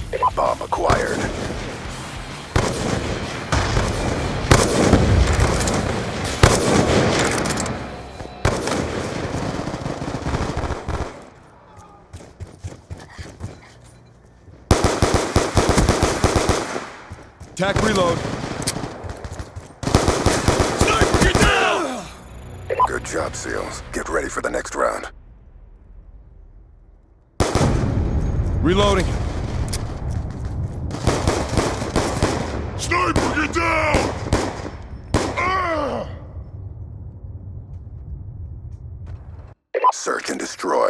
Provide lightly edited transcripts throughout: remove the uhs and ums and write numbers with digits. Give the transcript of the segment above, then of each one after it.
Bomb acquired. Attack reload. Sniper, get down! Good job, SEALs. Get ready for the next round. Reloading. Sniper, get down! Search and destroy.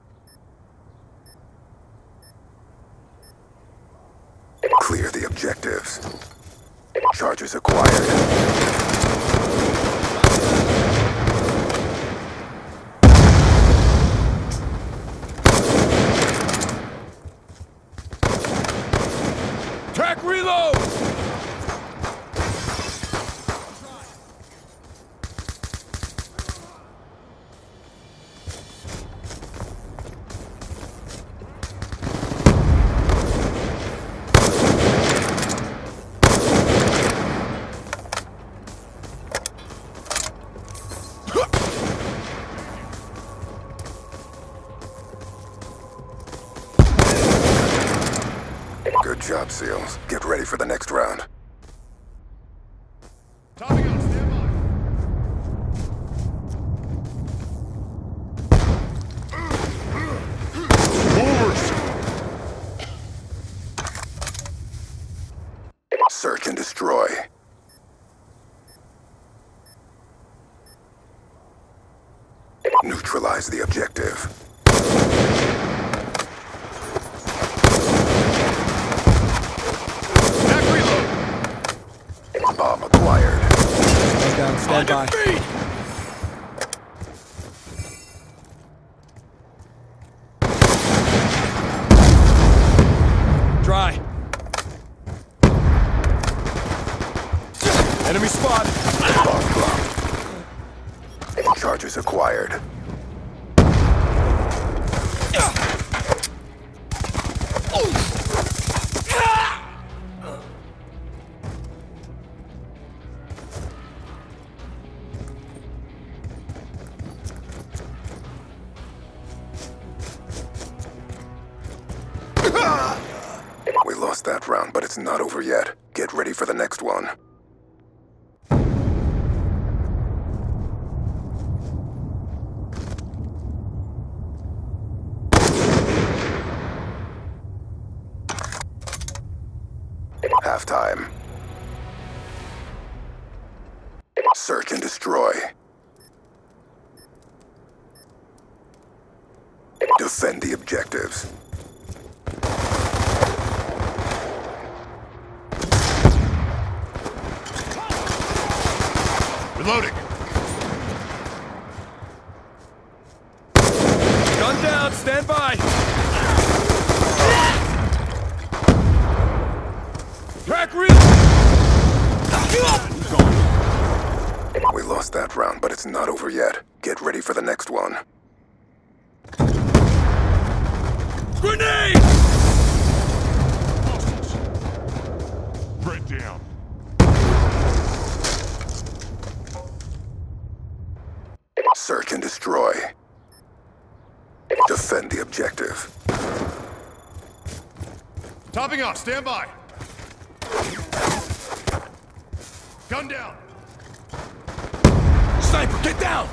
Clear the objectives. Charges acquired. Attack reload! Good job, SEALs. Get ready for the next round. Topping out, stand by. Movers! Search and destroy. Neutralize the objective. Attack reload. Bomb acquired. Stand down, stand by. Feet! Dry. Enemy spot. Bomb blocked. Charges acquired. We lost that round, but it's not over yet. Get ready for the next one. Halftime. Search and destroy. Defend the objectives. Reloading! Gun down, stand by. Attack reload. We lost that round, but it's not over yet. Get ready for the next one. Grenade! Threat down. Search and destroy. Defend the objective. Topping off, stand by. Gun down. Sniper, get down!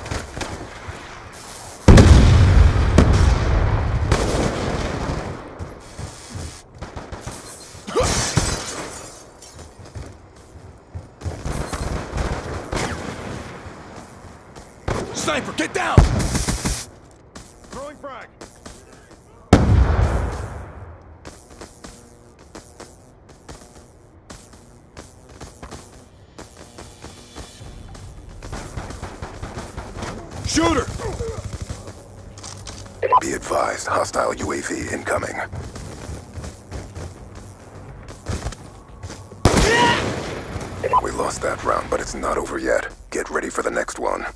Sniper, get down! Throwing frag. Shooter! Be advised, hostile UAV incoming. We lost that round, but it's not over yet. Get ready for the next one.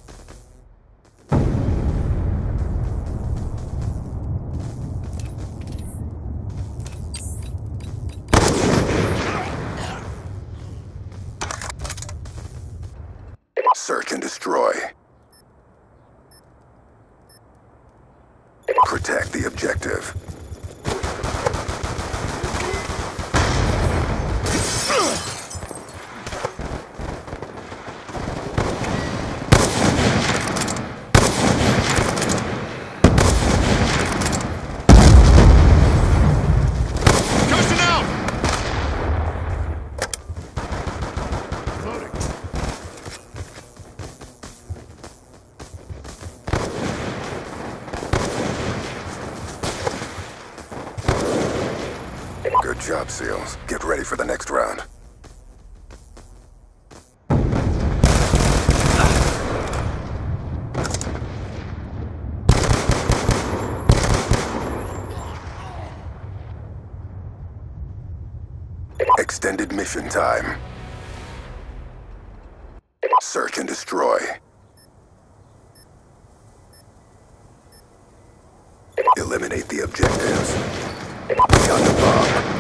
destroy. Protect the objective. Cushion out! Loading. Good job, SEALs. Get ready for the next round. Extended mission time. Search and destroy. Eliminate the objectives. We got the bomb.